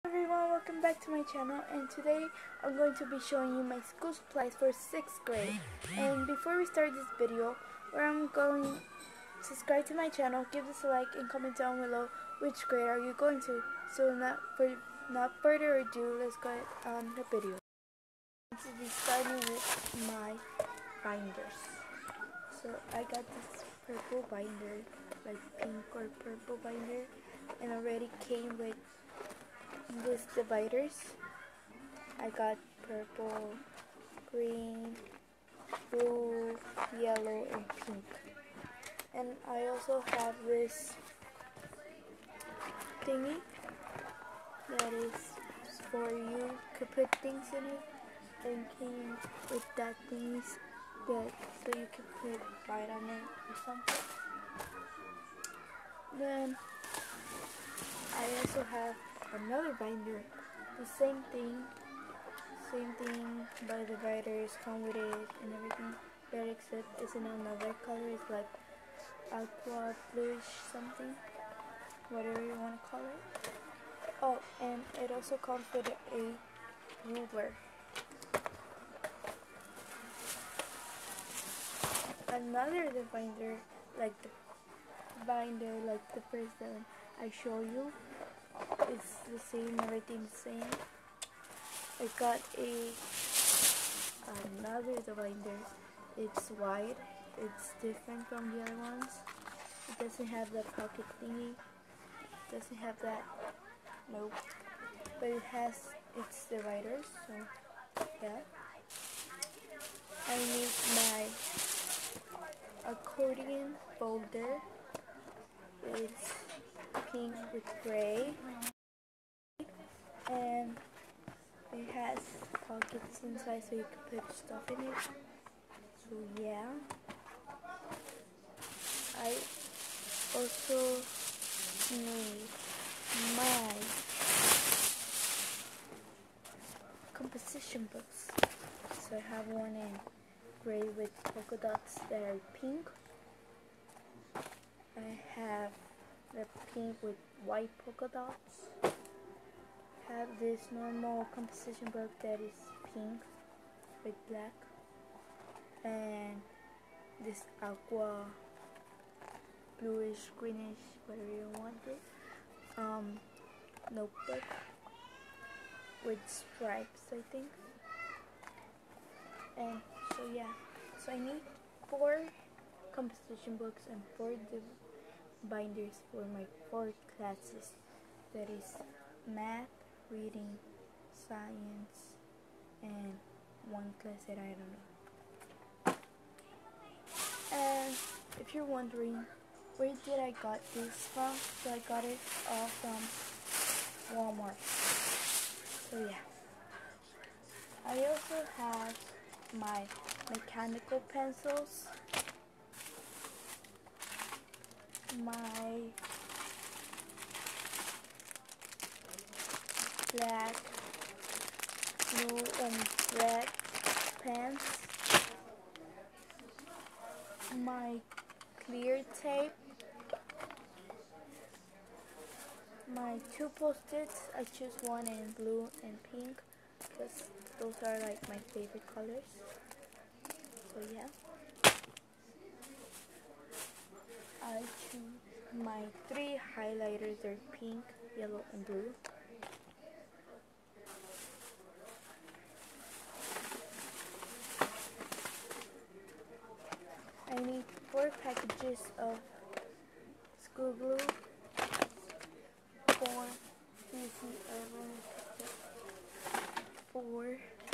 Everyone, welcome back to my channel, and today I'm going to be showing you my school supplies for 6th grade. And before we start this video, where I'm going to subscribe to my channel, give this a like, and comment down below which grade are you going to. So not further ado, let's get on the video. I'm going to be starting with my binders. So I got this purple binder, like pink or purple binder, and already came with these dividers. I got purple, green, blue, yellow, and pink. And I also have this thingy that is for you to put things in it, and came with that thingy that so you can put light on it or something. Then I also have another binder, the same thing, but the dividers come with it and everything, but except it's in another color. It's like aqua bluish something, whatever you want to call it. Oh, and it also comes with a ruler. Another binder, like the first one I show you. It's the same, everything's the same. I got another binder. It's white. It's different from the other ones. It doesn't have the pocket thingy. It doesn't have that. Nope. But it has its dividers. So yeah. I need my accordion folder. It's pink with gray, and it has pockets inside so you can put stuff in it. So yeah, I also made my composition books. So I have one in gray with polka dots that are pink. I have the pink with white polka dots. Have this normal composition book that is pink with black, and this aqua bluish, greenish, whatever you want it, notebook with stripes, I think. And so yeah, so I need 4 composition books and 4 binders for my 4 classes. That is math, reading, science, and one class that I don't know. And if you're wondering where did I got this from, so I got it all from Walmart. So yeah, I also have my mechanical pencils, my black, blue, and red pens, my clear tape, my 2 post-its. I choose one in blue and pink because those are like my favorite colors. So yeah, I choose my 3 highlighters. They're pink, yellow, and blue. I need 4 packages of school glue, 4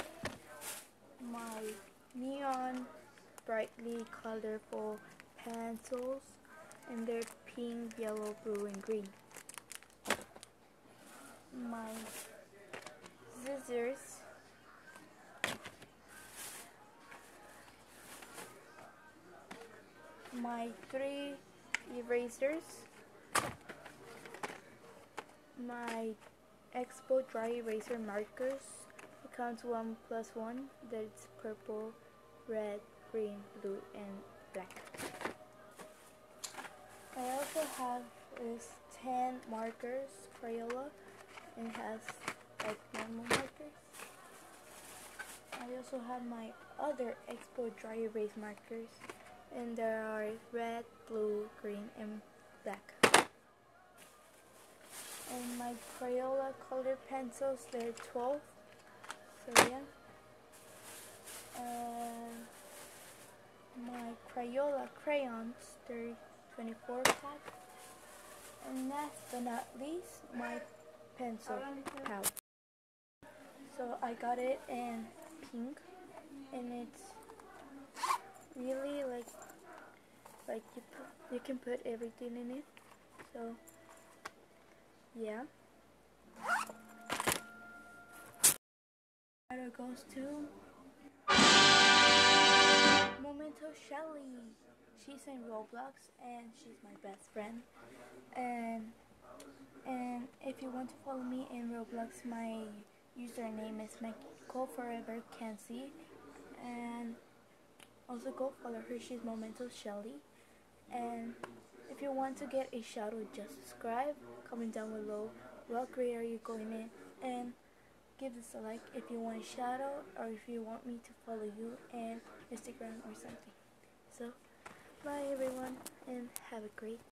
my neon brightly colorful pencils, and they're pink, yellow, blue, and green. My scissors, my 3 erasers, my Expo dry eraser markers. It counts 1 plus 1. That's purple, red, green, blue, and black. I also have this 10 markers, Crayola, and it has like normal markers. I also have my other Expo dry erase markers, and there are red, blue, green, and black. And my Crayola colored pencils, they're 12, so yeah. And my Crayola crayons, they're 24 pack. And last but not least, my pencil pouch. So I got it in pink, and it's really like you can put everything in it. So yeah. It goes to Memento Shelly. She's in Roblox and she's my best friend. And if you want to follow me in Roblox, my username is Go Forever Kenzie. And also go follow her. She's Memento Shelly. And if you want to get a shout out, just subscribe, comment down below what grade are you going in, and give this a like if you want a shout out or if you want me to follow you in Instagram or something. So bye everyone and have a great